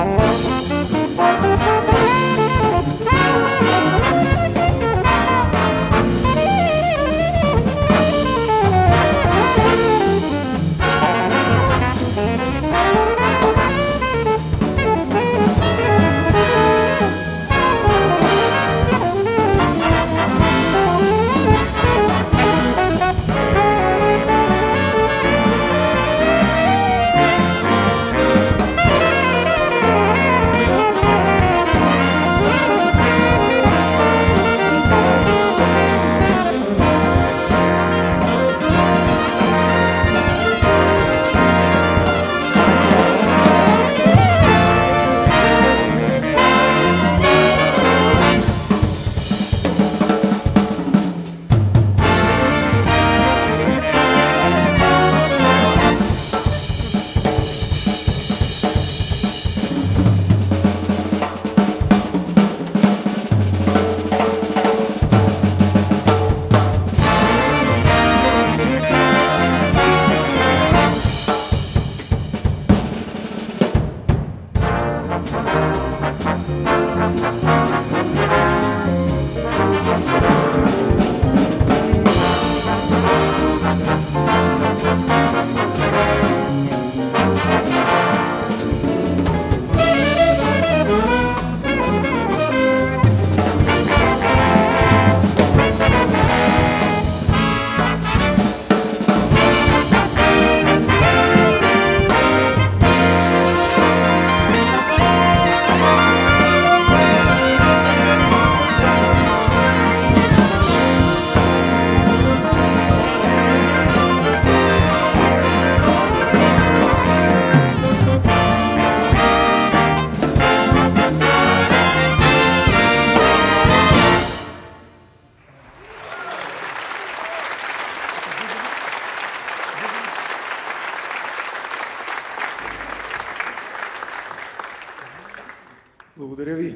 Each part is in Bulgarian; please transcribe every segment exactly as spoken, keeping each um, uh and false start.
Благодаря ви.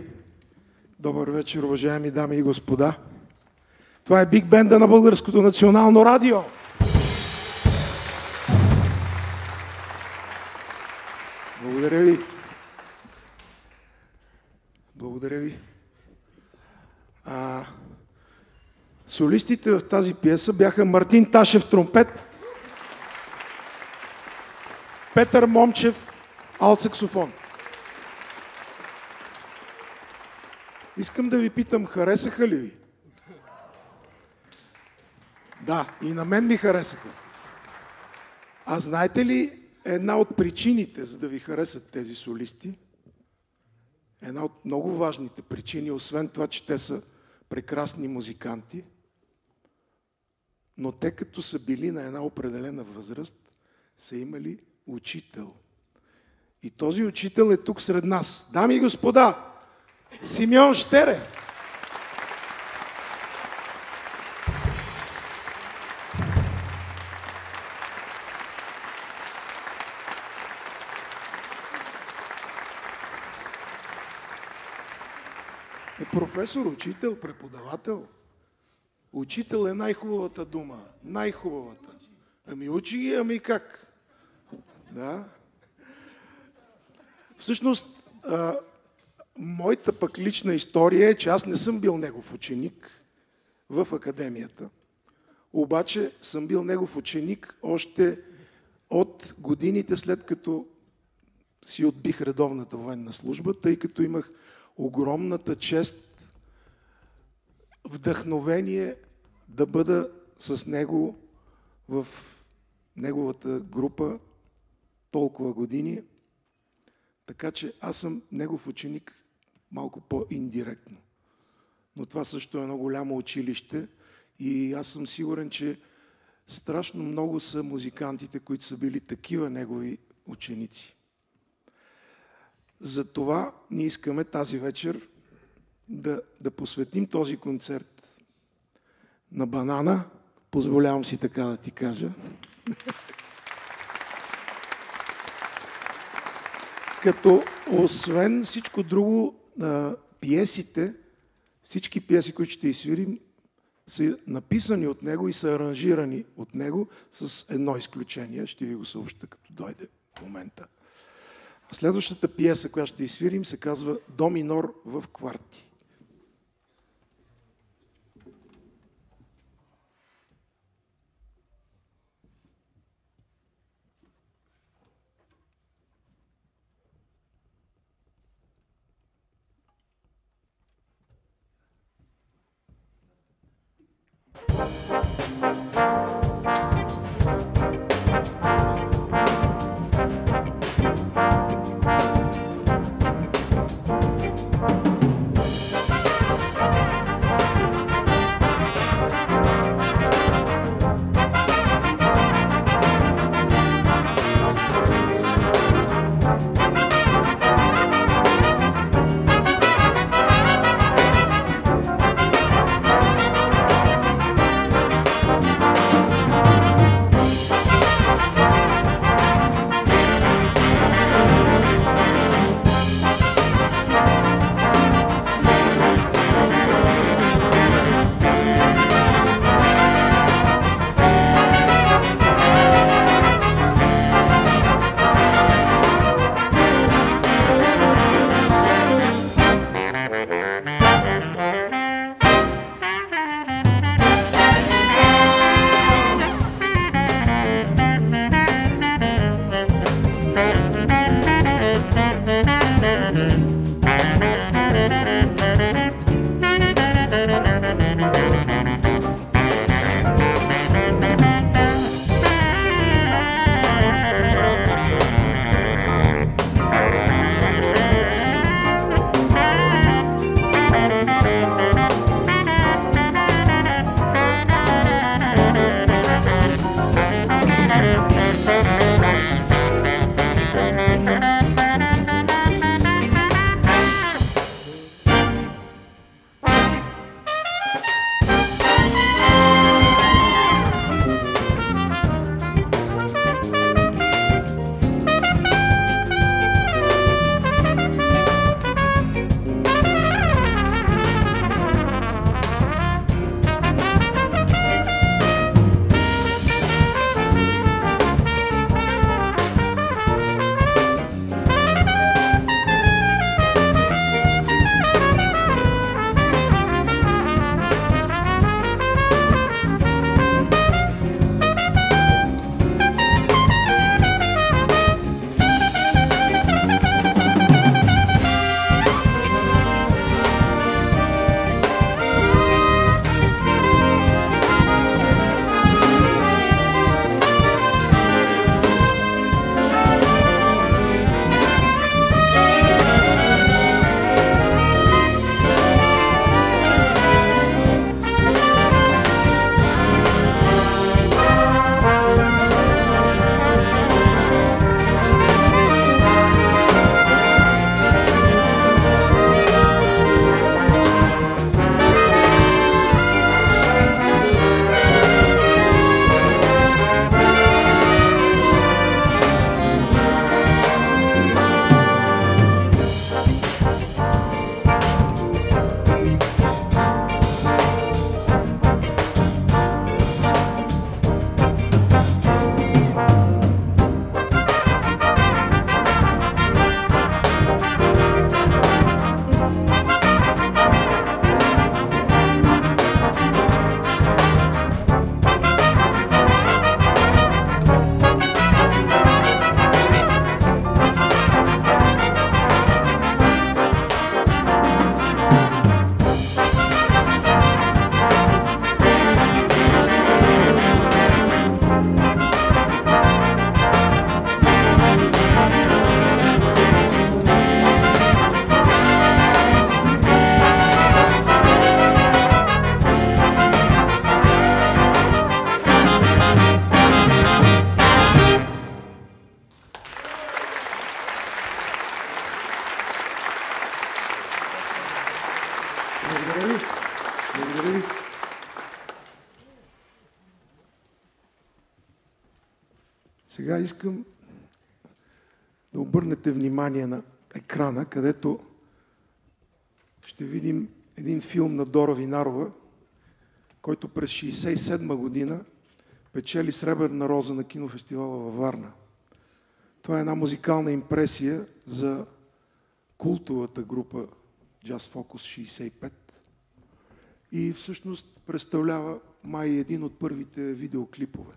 Добър вечер, уважаеми дами и господа. Това е Биг Бенда на Българското национално радио. Благодаря ви. Благодаря ви. А, солистите в тази пиеса бяха Мартин Ташев тромпет, Петър Момчев алт саксофон. Искам да ви питам, харесаха ли ви? Да, и на мен ми харесаха. А знаете ли една от причините, за да ви харесат тези солисти? Една от много важните причини, освен това, че те са прекрасни музиканти, но те като са били на една определена възраст, са имали учител. И този учител е тук сред нас. Дами и господа, Симеон Щерев! Е професор, учител, преподавател. Учител е най-хубавата дума. Най-хубавата. Ами учи ги, ами как? Да. Всъщност, а, моята пък лична история е, че аз не съм бил негов ученик в академията. Обаче съм бил негов ученик още от годините след като си отбих редовната военна служба, тъй като имах огромната чест, вдъхновение да бъда с него в неговата група толкова години. Така че аз съм негов ученик малко по-индиректно. Но това също е едно голямо училище и аз съм сигурен, че страшно много са музикантите, които са били такива негови ученици. Затова ние искаме тази вечер да, да посветим този концерт на Банана. Позволявам си така да ти кажа. Като освен всичко друго, пиесите, всички пиеси, които ще изсвирим, са написани от него и са аранжирани от него с едно изключение. Ще ви го съобща, като дойде в момента. Следващата пиеса, която ще изсвирим, се казва До минор в кварти. Благодаря ви. Благодаря ви. Сега искам да обърнете внимание на екрана, където ще видим един филм на Дора Винарова, който през шейсет и седма година печели Сребърна роза на кинофестивала във Варна. Това е една музикална импресия за култовата група Jazz Focus шейсет и пет и всъщност представлява май един от първите видеоклипове.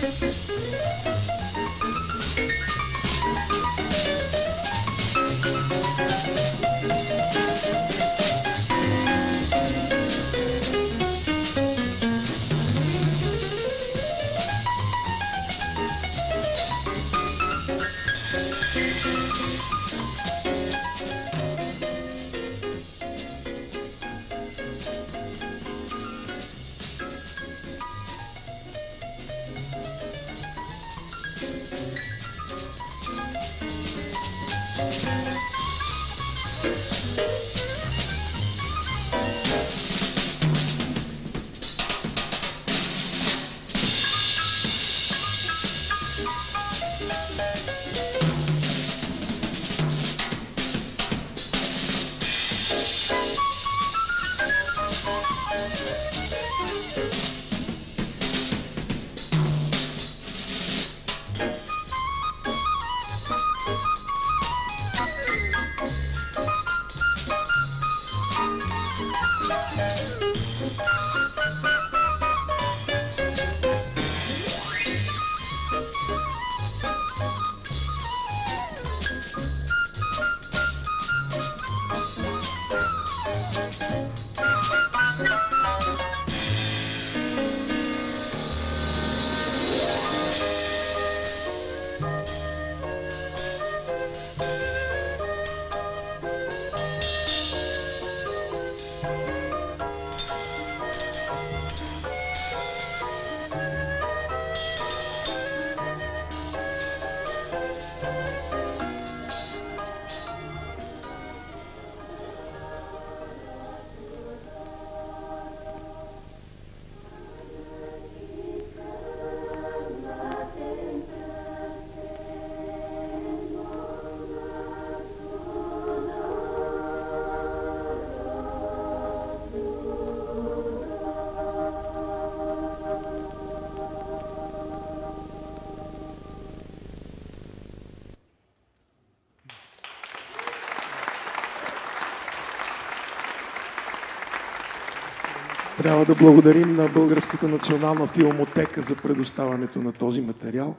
Трябва да благодарим на Българската национална филмотека за предоставянето на този материал.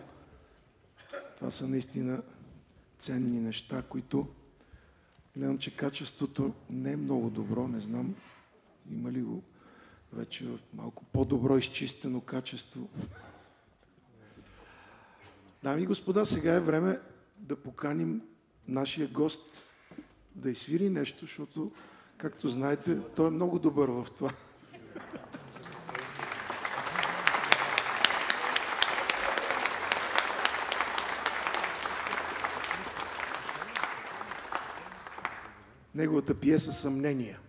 Това са наистина ценни неща, които гледам, че качеството не е много добро. Не знам, има ли го вече в малко по-добро изчистено качество. Дами и господа, сега е време да поканим нашия гост да изсвири нещо, защото, както знаете, той е много добър в това. Неговата пиеса "Съмнения".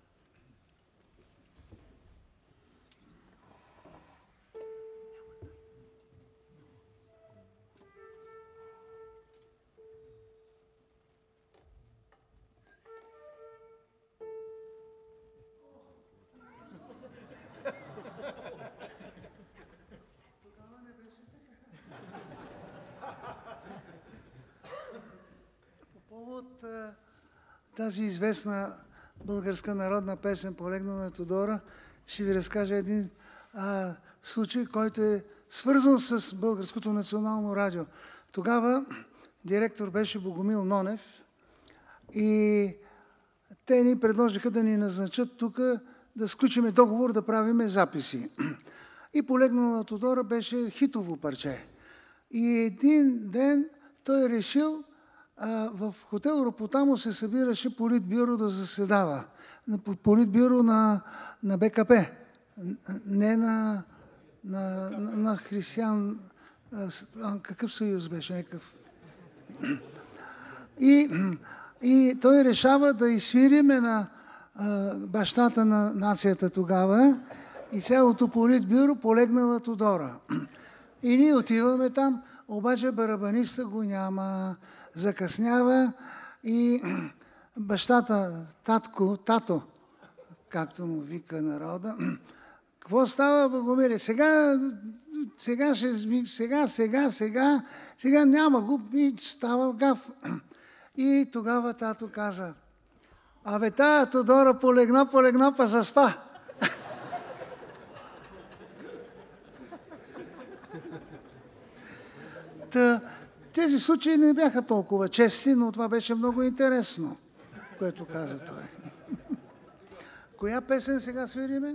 По повод тази известна българска народна песен "Полегнала Тодора", ще ви разкажа един а, случай, който е свързан с Българското национално радио. Тогава директор беше Богомил Нонев и те ни предложиха да ни назначат тук да сключиме договор да правиме записи. И "Полегнала Тодора" беше хитово парче. И един ден той решил, а, в хотел Ропотамо се събираше политбюро да заседава. Политбюро на, на БКП, не на, на, на, на християн. А, какъв съюз беше? Някакъв. И, и той решава да изсвириме на а, бащата на нацията тогава и цялото политбюро "Полегнала Тодора". И ние отиваме там, обаче барабаниста го няма, закъснява и бащата, татко, тато, както му вика народа, какво става, Богомиле? Сега, сега, ще, сега, сега, сега, сега няма го и става гаф. И тогава тато каза: "Абе, тая Тодора полегна, полегна, па заспа." Та, тези случаи не бяха толкова чести, но това беше много интересно, което каза той. Коя песен сега свириме?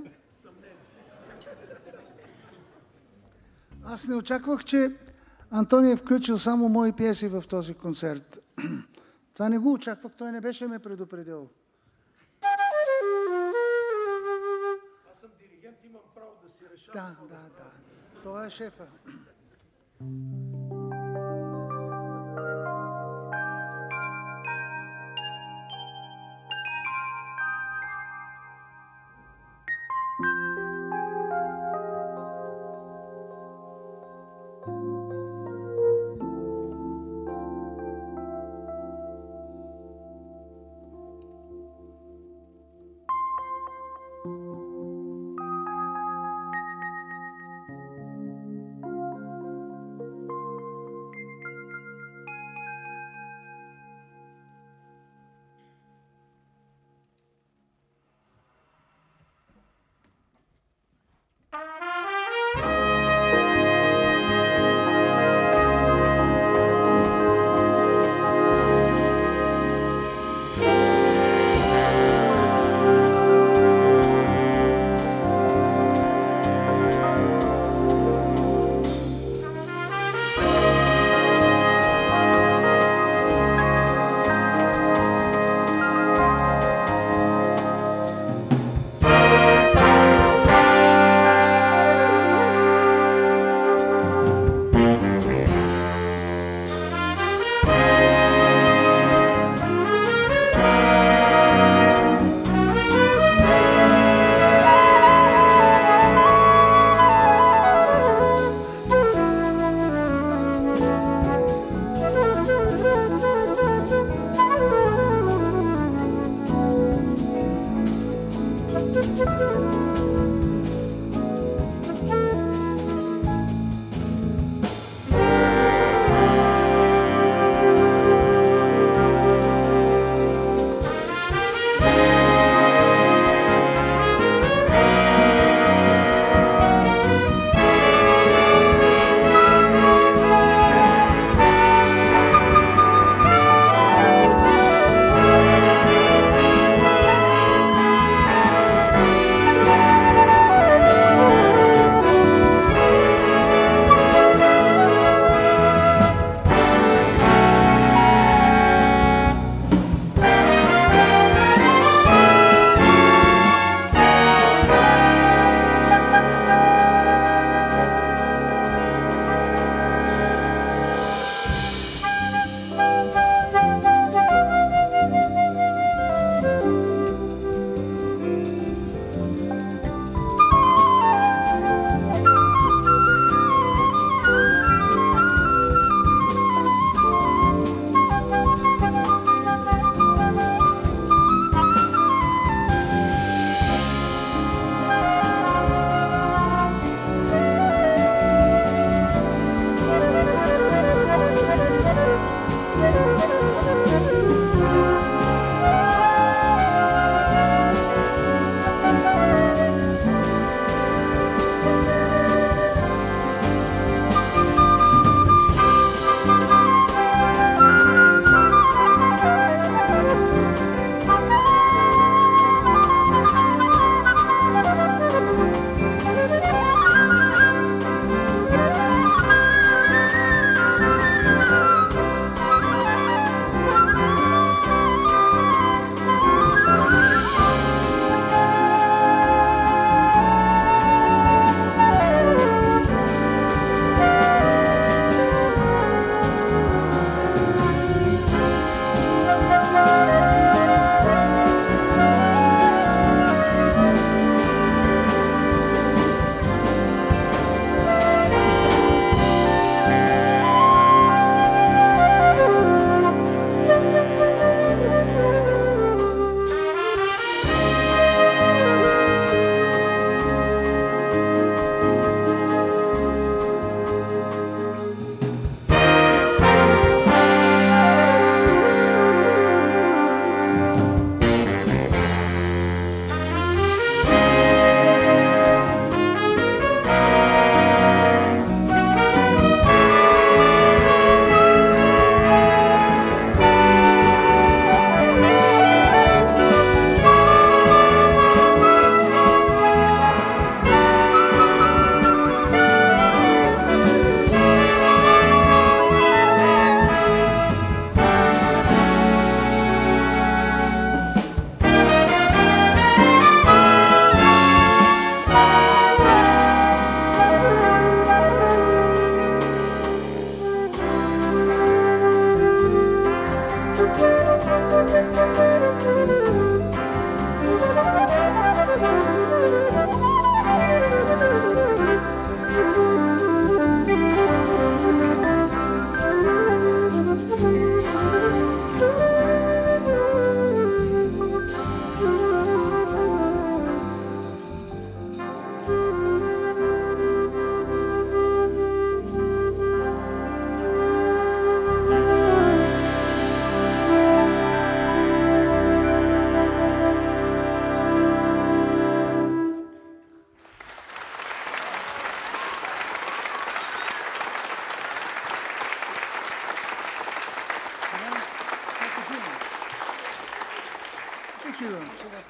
Аз не очаквах, че Антоний е включил само мои пиеси в този концерт. Това не го очаквах, той не беше ме предупредил. Аз съм диригент, имам право да си решавам. Да, да, да. Това е шефа.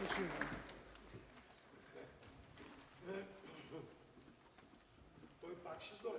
Той пак ще дойде.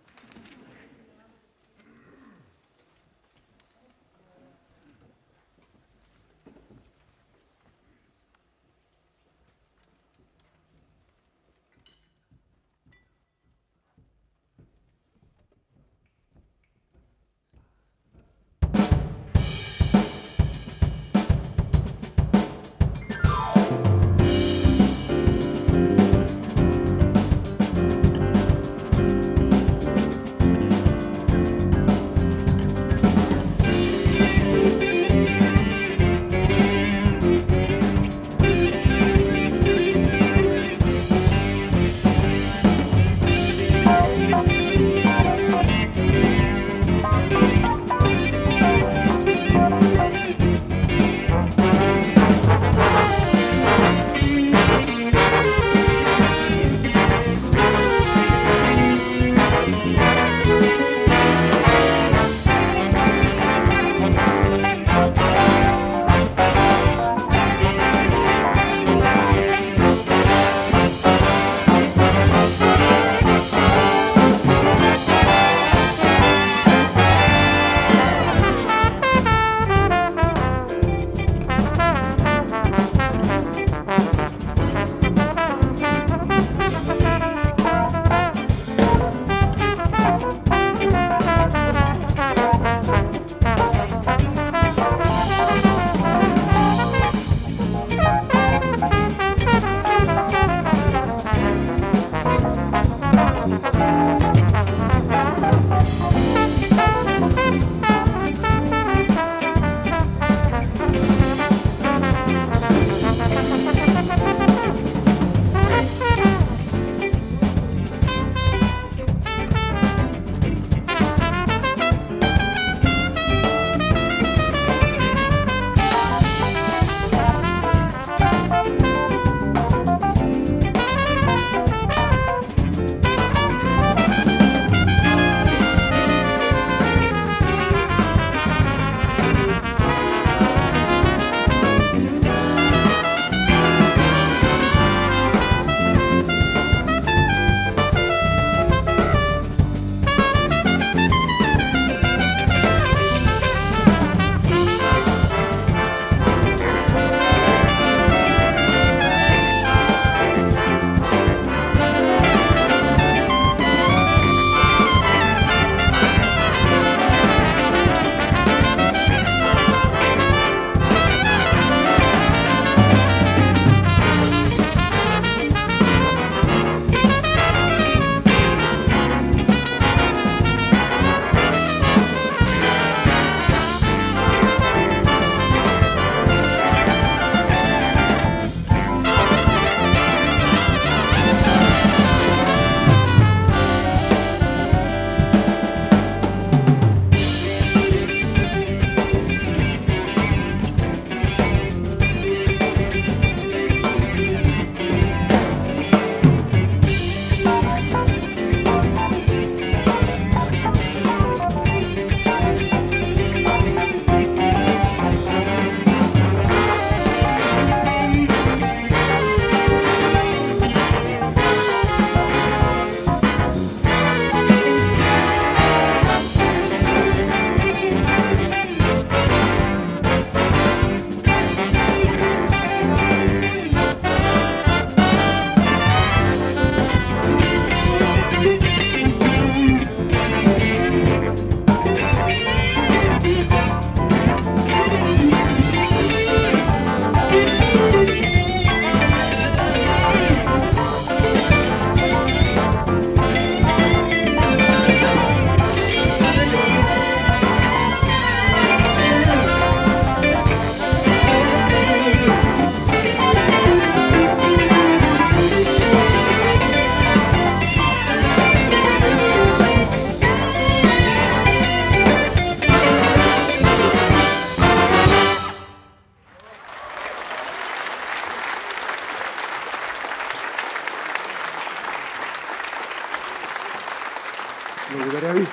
Благодаря ви.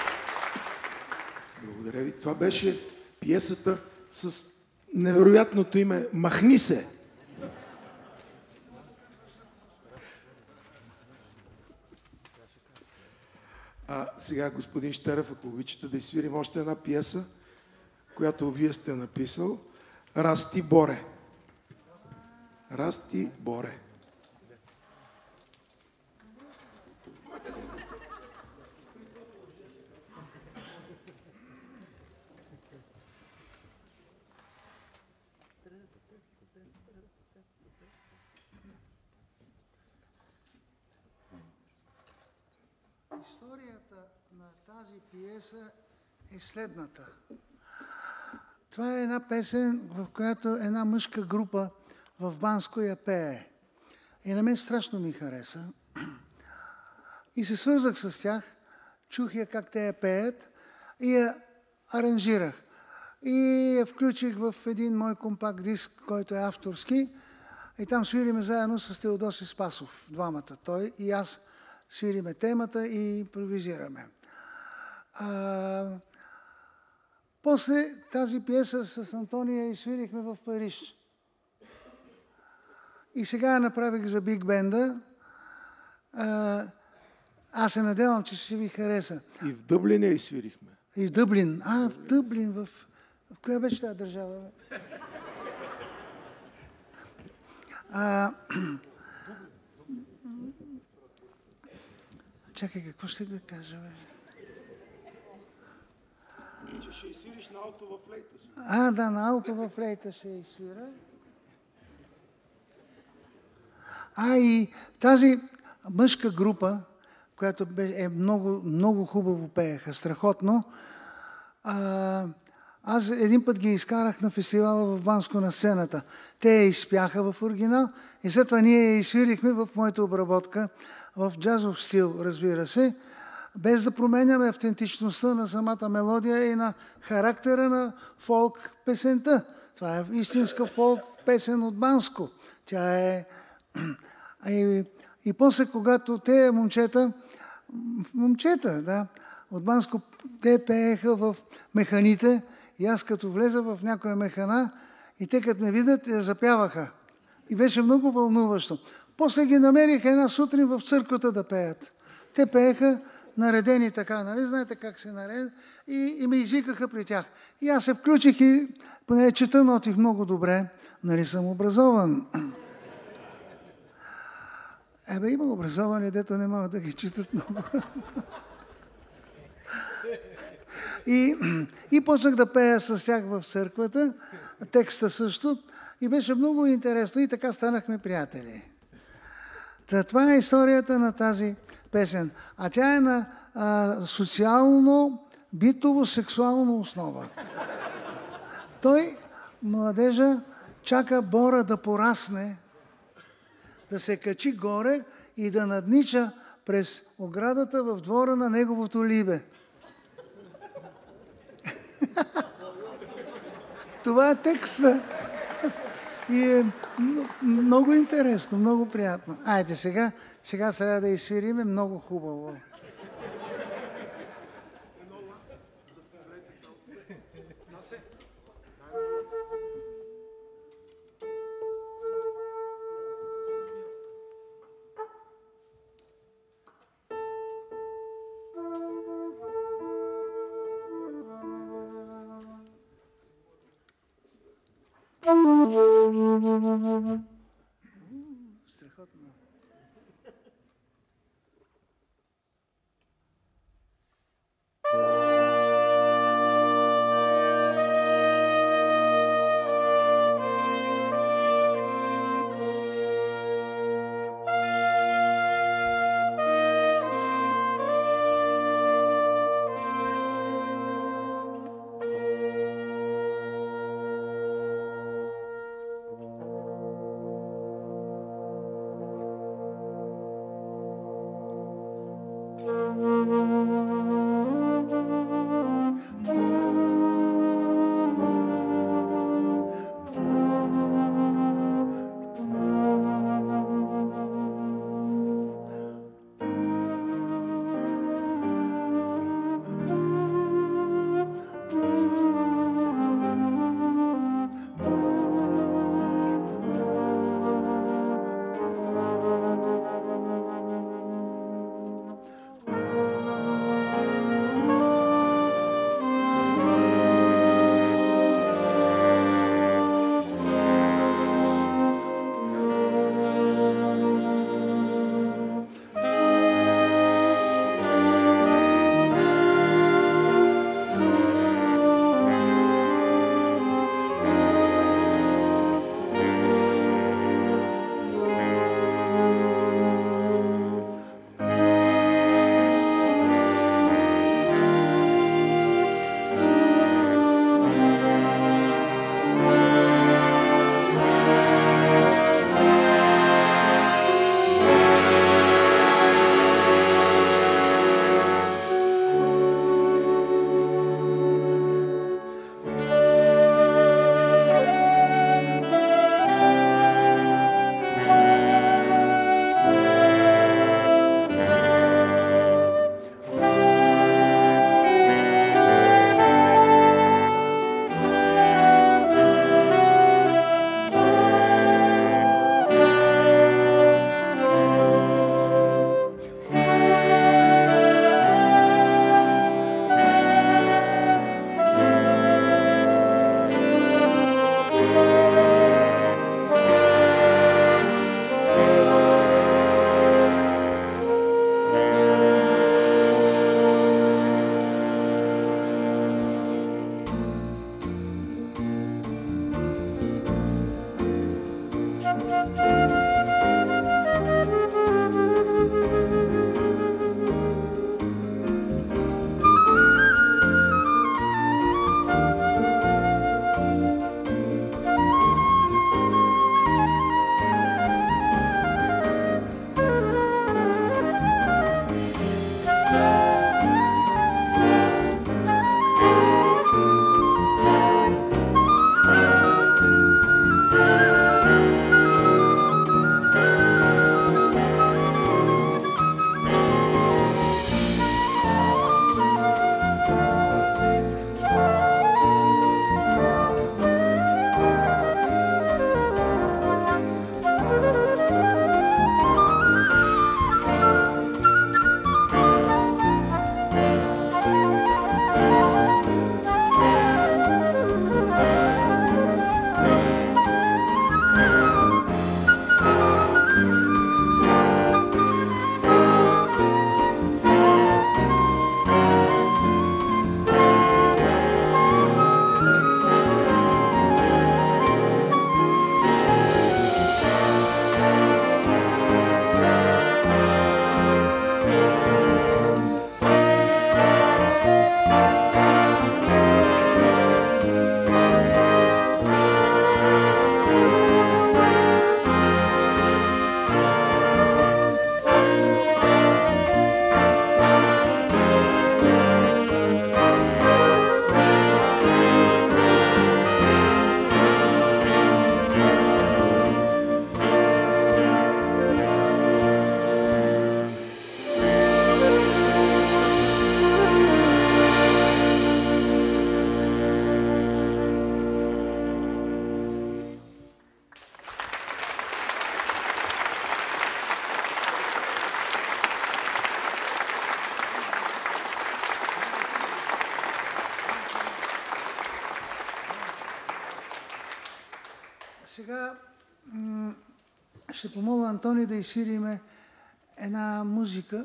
Благодаря ви. Това беше пиесата с невероятното име "Махни се". сега, господин Щерев, ако обичате да изсвирим още една пиеса, която вие сте написал. Расти Боре. Расти Боре. Историята на тази пиеса е следната. Това е една песен, в която една мъжка група в Банско я пее. И на мен страшно ми хареса. И се свързах с тях, чух я как те я пеят и я аранжирах. И я включих в един мой компакт диск, който е авторски. И там свириме заедно с Теодоси Спасов, двамата. Той и аз свириме темата и импровизираме. А, после тази пиеса с Антония изсвирихме в Париж. И сега я направих за Биг Бенда. А, аз се надявам, че ще ви хареса. И в Дъблин я изсвирихме. И в Дъблин. А, в Дъблин. В, в коя беше тази държава? А, чакай, какво ще да кажа, бе? Че ще изсвириш на алто във флейта си. А, да, на алто във флейта ще изсвира. А, и тази мъжка група, която е много, много хубаво пееха, страхотно. А, аз един път ги изкарах на фестивала в Банско на сцената. Те я изпяха в оригинал и след това ние я изсвирихме в моята обработка в джазов стил, разбира се, без да променяме автентичността на самата мелодия и на характера на фолк песента. Това е истинска фолк песен от Банско. Тя е... И, и после, когато те момчета, момчета, да, от Банско, те пееха в механите и аз като влеза в някоя механа и те като ме видят, я запяваха. И беше много вълнуващо. После ги намерих една сутрин в църквата да пеят. Те пееха наредени така, нали? Знаете как се наредят? И, и ме извикаха при тях. И аз се включих и поне чета нотих много добре. Нали съм образован. Ебе, има образовани, дето не могат да ги четат много. И, и почнах да пея с тях в църквата, текста също, и беше много интересно и така станахме приятели. Та, това е историята на тази песен. А тя е на а, социално, битово, сексуална основа. Той, младежа, чака Бора да порасне, да се качи горе и да наднича през оградата в двора на неговото либе. Това е текста. И е много интересно, много приятно. Айде, сега, сега трябва да изсвириме много хубаво. Страхотно. сега ще помоля Антони да изсвириме една музика,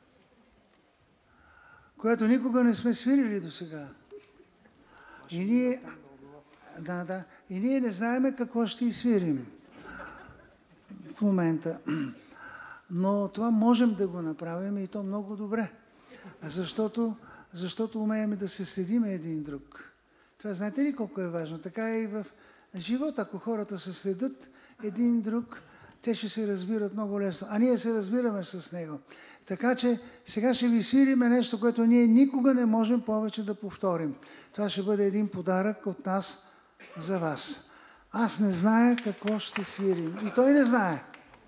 която никога не сме свирили до сега. И ние, да, да, и ние не знаем какво ще изсвирим в момента. Но това можем да го направим и то много добре. Защото, защото умеем да се следим един друг. Това знаете ли колко е важно? Така е и в живота. Ако хората се следят един друг, те ще се разбират много лесно. А ние се разбираме с него. Така че сега ще ви свириме нещо, което ние никога не можем повече да повторим. Това ще бъде един подарък от нас за вас. Аз не зная какво ще свирим. И той не знае.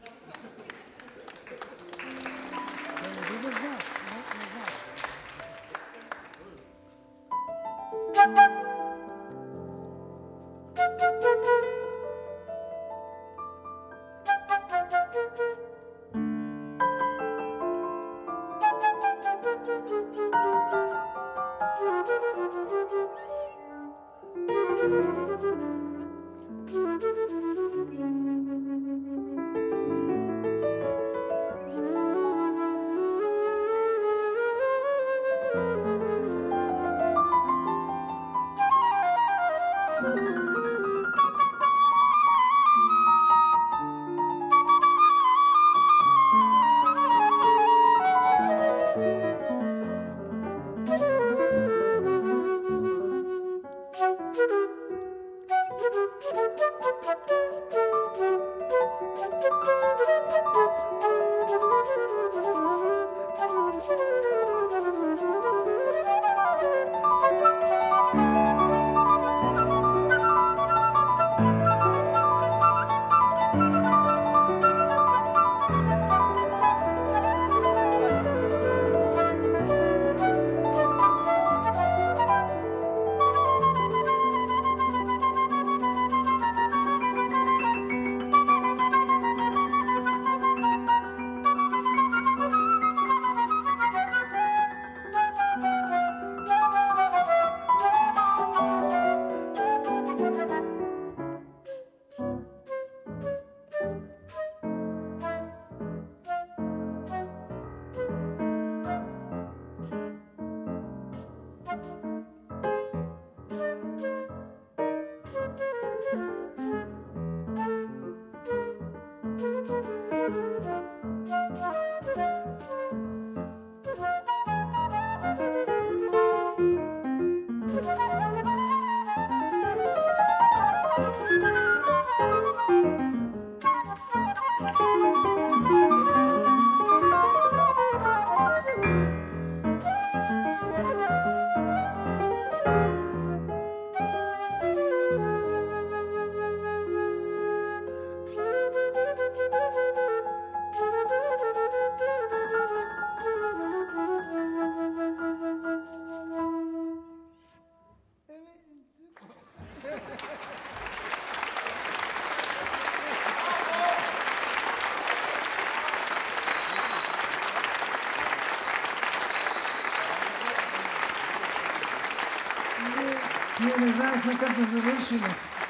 Ние не знаехме как да завършим.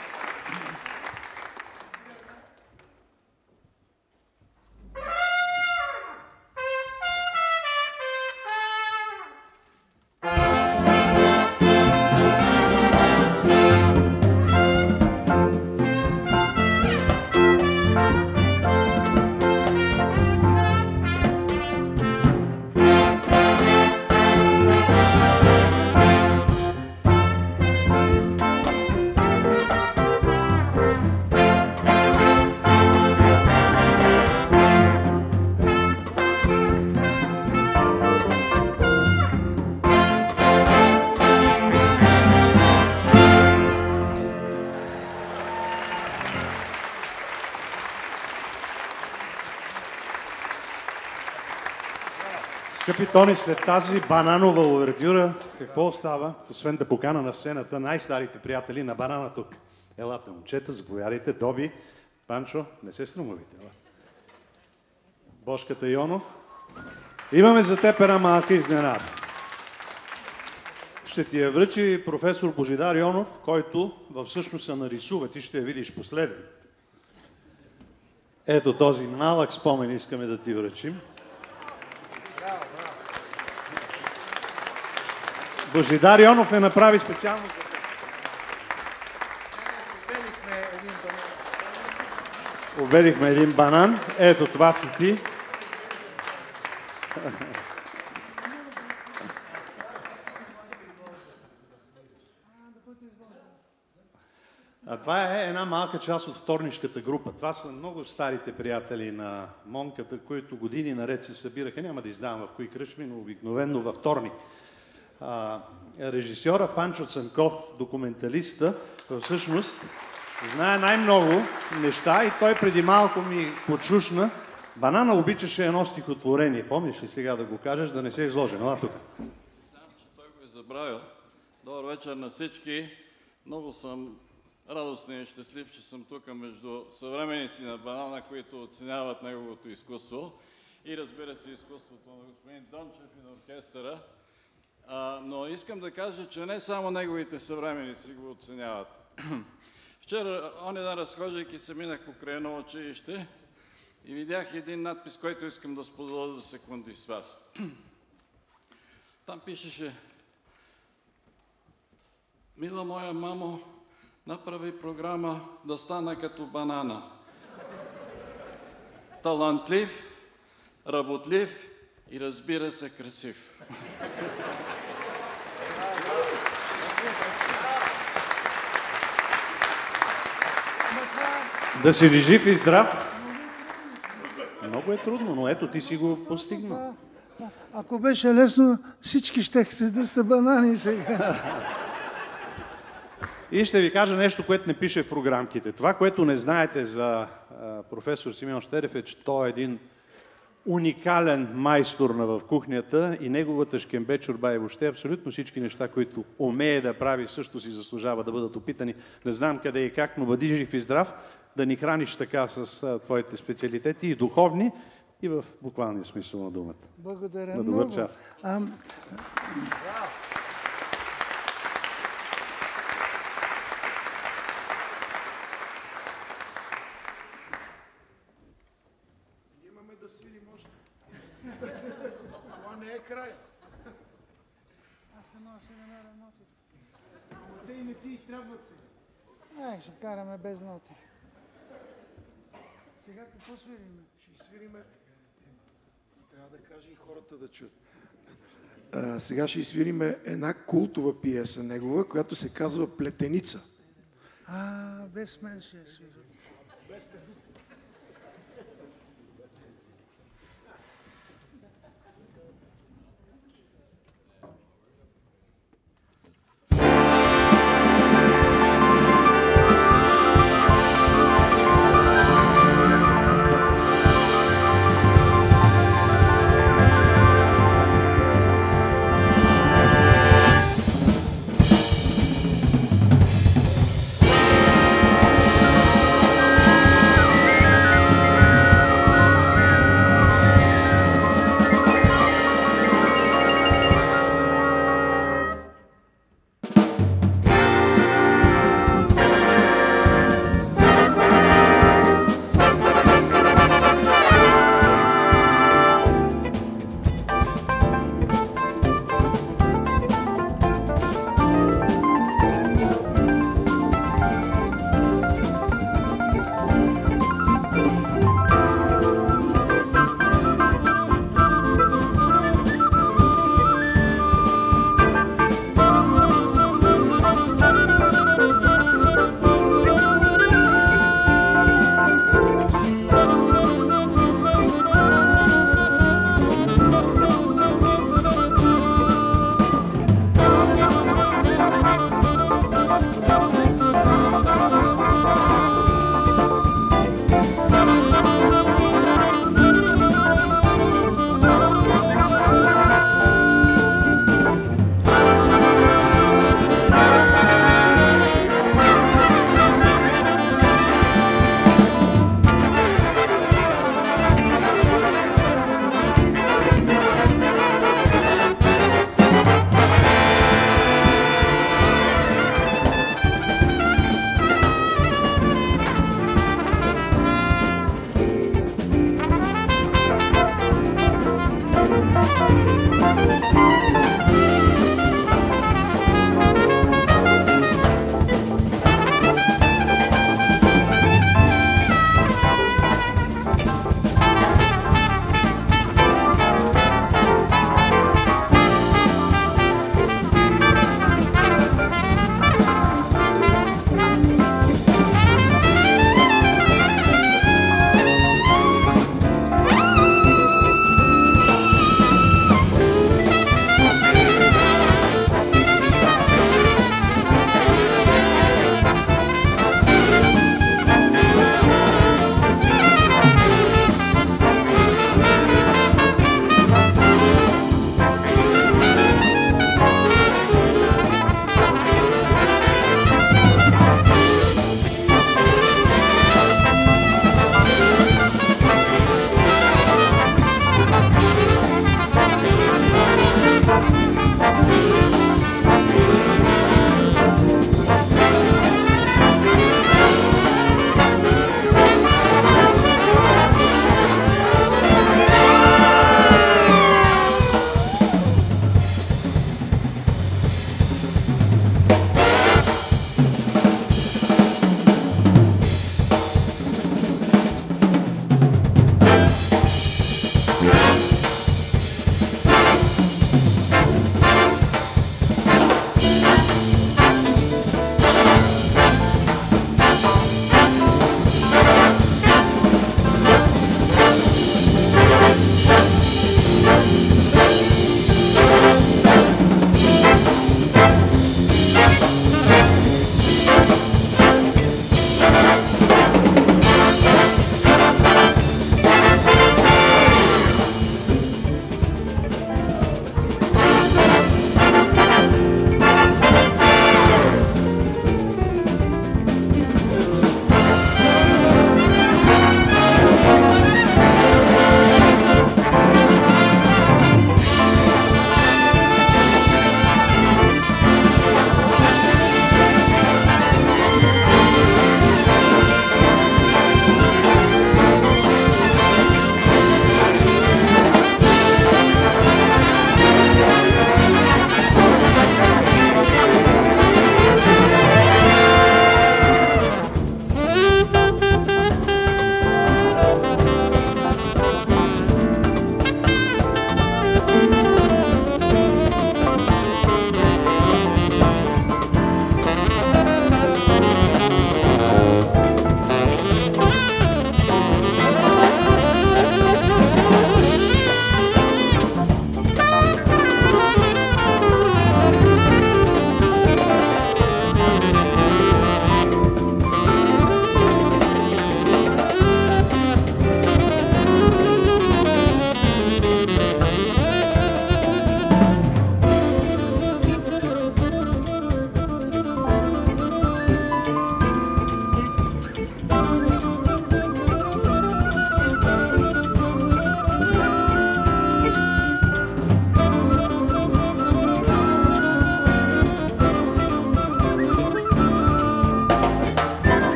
Скъпи Тони, след тази бананова увертюра, какво остава, освен да покана на сцената най-старите приятели на банана тук? Елате, момчета, заповядайте, Доби, Панчо, не се срамувайте. Бошката Йонов. Имаме за теб една малка изненада. Ще ти я връчи професор Божидар Йонов, който всъщност се нарисува, ти ще я видиш последен. Ето този малък спомен искаме да ти връчим. Божидар Йонов е направи специално за теб. Обелихме един банан. Ето това си ти. А това е една малка част от вторнишката група. Това са много старите приятели на Монката, които години наред се събираха. Няма да издавам в кои кръчми, но обикновено във вторник. А, режисьора Панчо Цанков, документалиста, всъщност знае най-много неща и той преди малко ми почушна. Банана обичаше едно стихотворение. Помниш ли сега да го кажеш, да не се изложим? Ела тук. Сам, че той го е забравил. Добър вечер на всички. Много съм радостен и щастлив, че съм тук между съвременници на Банана, които оценяват неговото изкуство и разбира се изкуството на господин Дончев и на оркестъра. А, но искам да кажа, че не само неговите съвременници го оценяват. Вчера, оня ден, разхождайки се, минах покрай едно училище и видях един надпис, който искам да споделя за секунди с вас. Там пишеше: мила моя мамо, направи програма да стана като Банана. Талантлив, работлив и разбира се красив. Да си ли жив и здрав? Много е трудно, но ето ти си го постигнал. Ако беше лесно, всички ще се да сте банани сега. И ще ви кажа нещо, което не пише в програмките. Това, което не знаете за а, професор Симеон Щерев, е, че той е един уникален майстор на в кухнята и неговата шкембе, чорба и въобще абсолютно всички неща, които умее да прави, също си заслужава да бъдат опитани. Не знам къде и как, но бъди жив и здрав, да ни храниш така с а, твоите специалитети и духовни, и в буквалния смисъл на думата. Благодаря на добър много. час. А, Имаме да свирим още. Това не е край. аз не мога да си намеря ноти. Ама те и не ти трябват сега. Ай, ще караме без ноти. Сега какво свириме? Ще свириме. Трябва да кажа и хората да чуят. А, сега ще свириме една култова пиеса негова, която се казва Плетеница. А, без мен ще я свирят. Без теб. Thank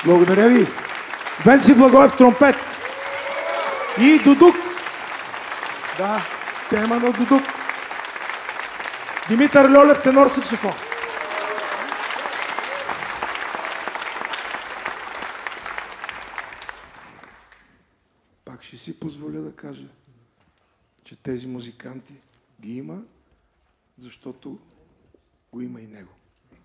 Благодаря ви. Венци Благоев тромпет. И дудук. Да, тема на дудук. Димитър Льолев тенор саксофон. Пак ще си позволя да кажа, че тези музиканти ги има, защото го има и него.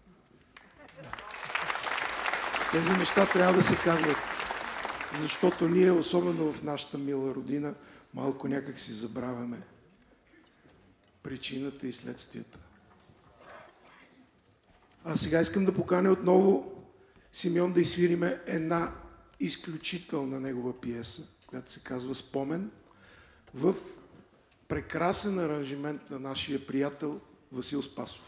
Тези неща трябва да се казват, защото ние, особено в нашата мила родина, малко някак си забравяме причината и следствията. А сега искам да поканя отново Симеон да изсвириме една изключителна негова пиеса, която се казва "Спомен", в прекрасен аранжимент на нашия приятел Васил Спасов.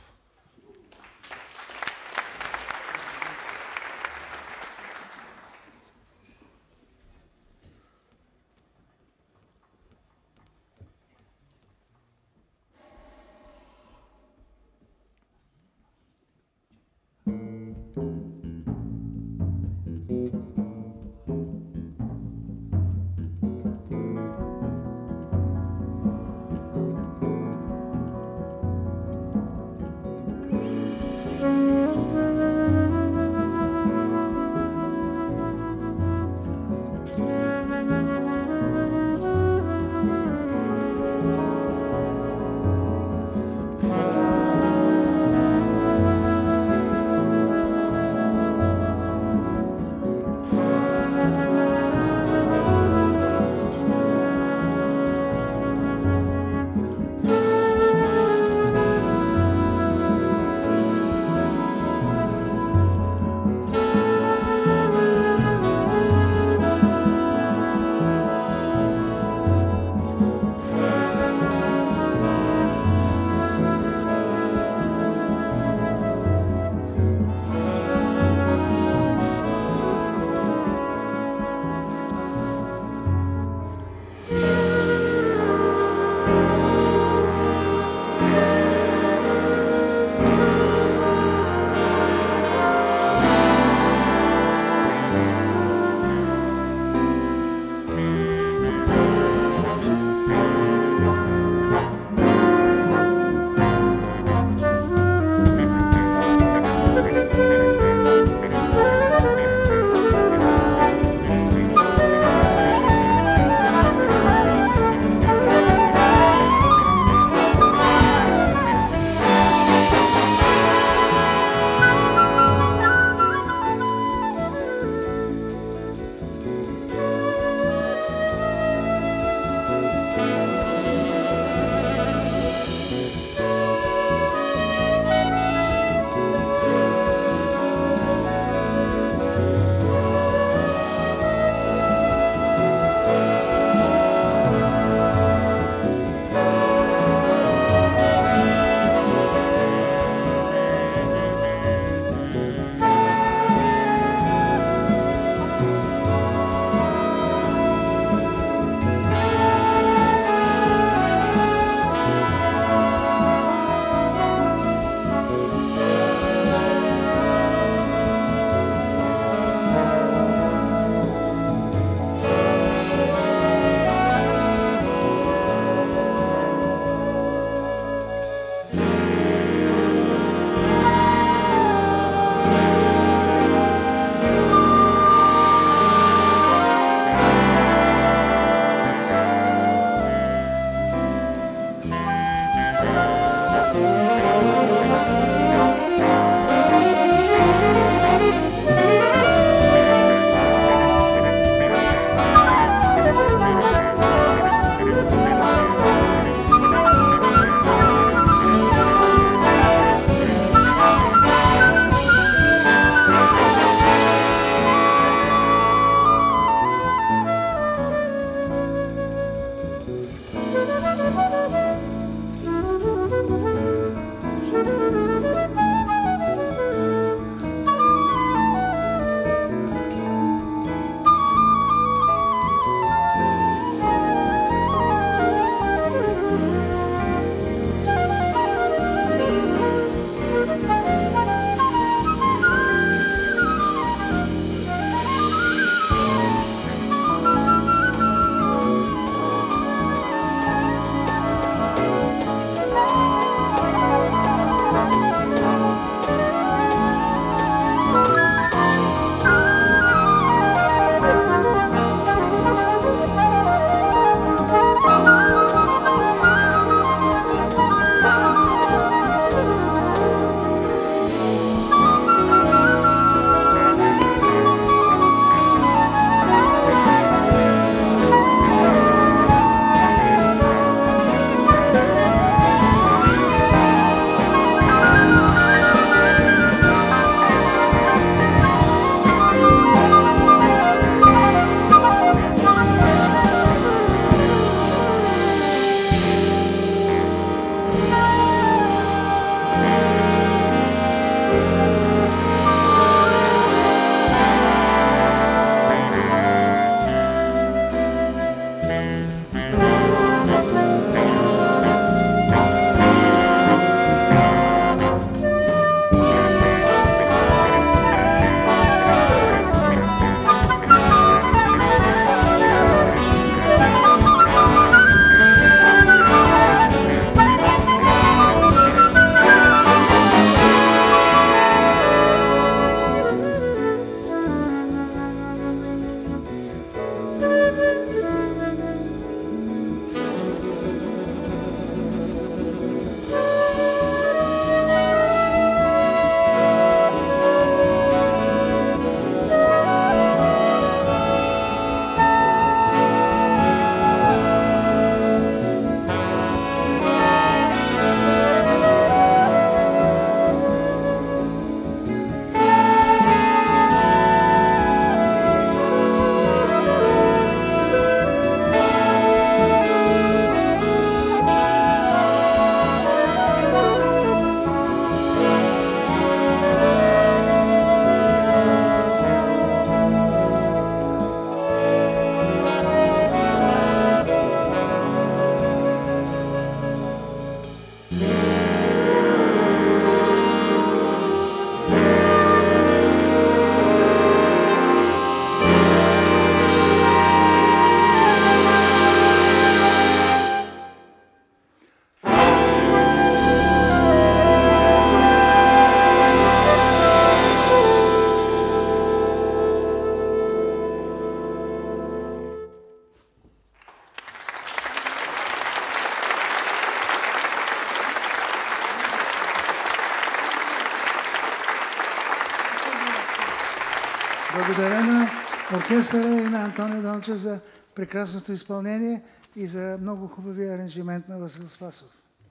Благодаря на оркестъра и на Антонио Дончев за прекрасното изпълнение и за много хубавия аранжимент на Васил Спасов.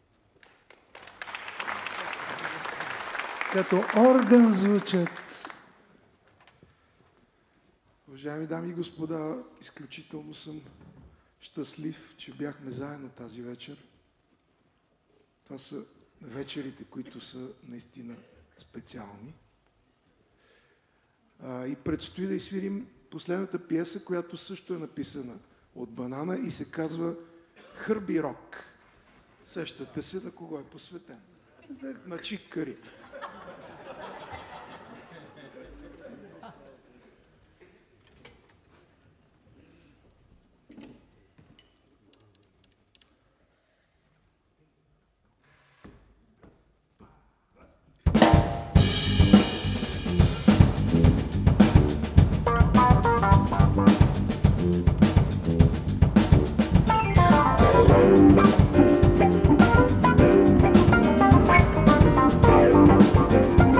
Като орган звучат. Уважаеми дами и господа, изключително съм щастлив, че бяхме заедно тази вечер. Това са вечерите, които са наистина специални. А, и предстои да изсвирим последната пиеса, която също е написана от Банана и се казва Хърби Рок. Сещате се на кого е посветен? На Чик Кари. Thank you.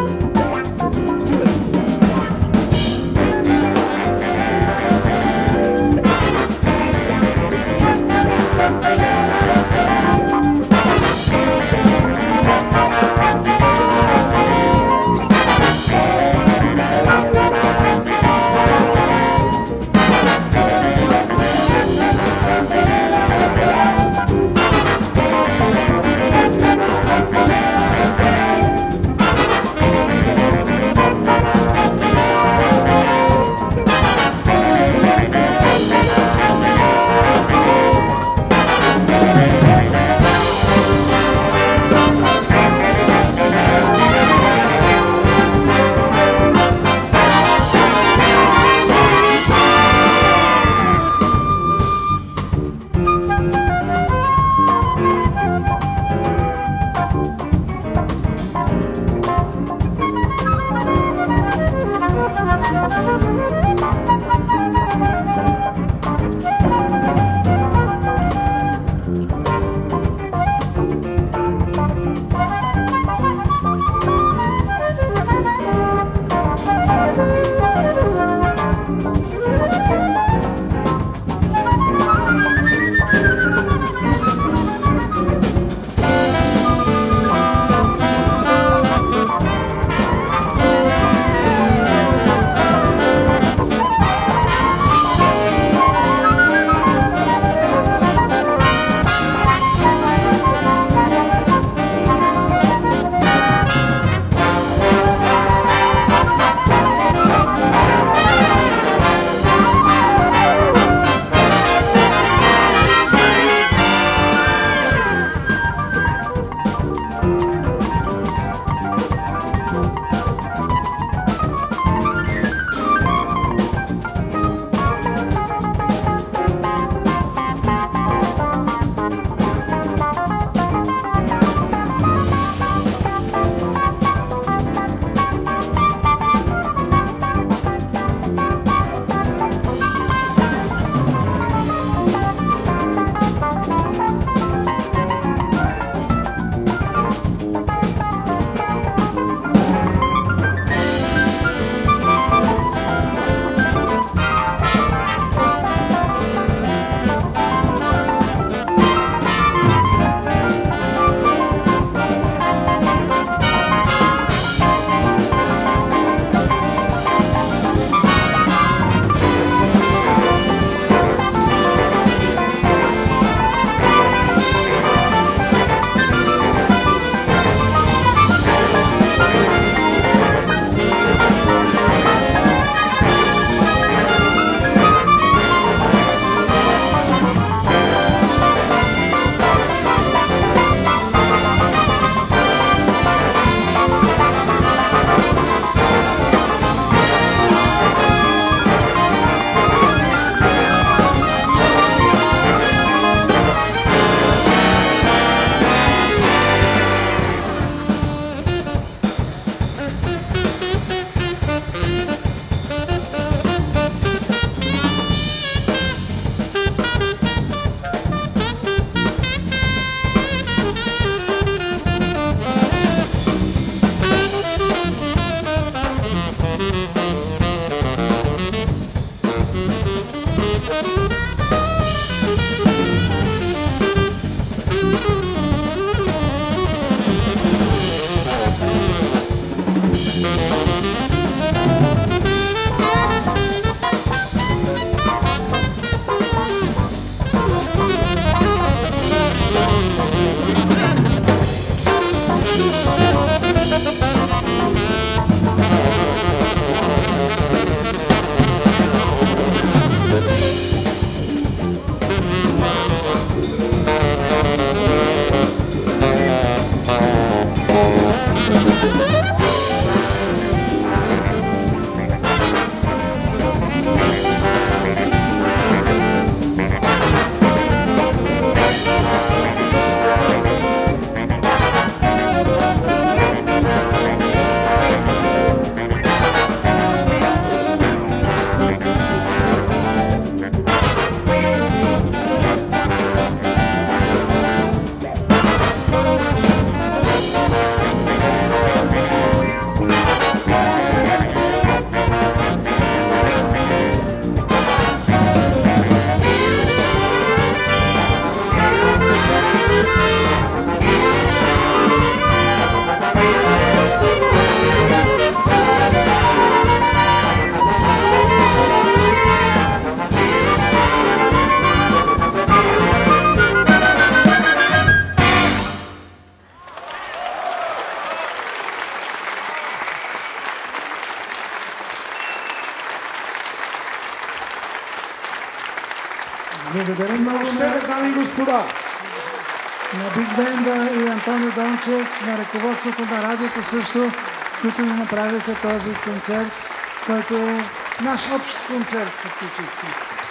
Благодаря много Още, дами и господа! на Биг Бенда и Антонио Дончев, на ръководството на радиото също, които ни направиха този концерт, който е наш общ концерт фактически.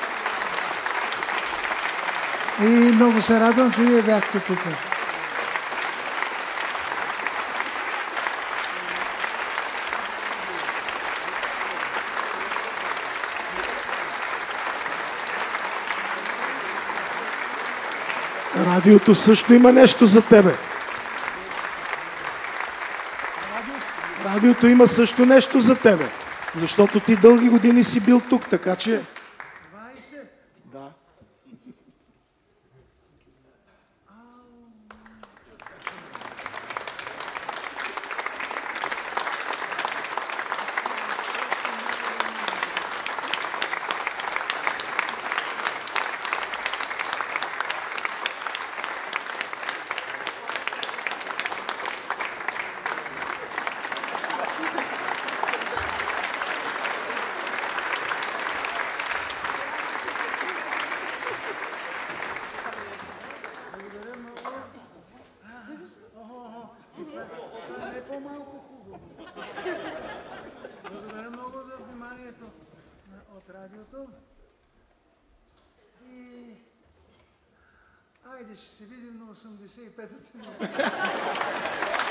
И много се радвам, че вие бяхте тук. Радиото също има нещо за тебе. Радиото има също нещо за тебе. Защото ти дълги години си бил тук, така че... двайсет? Да. Благодаря много за вниманието от радиото. И айде, ще се видим на осемдесет и петата минута.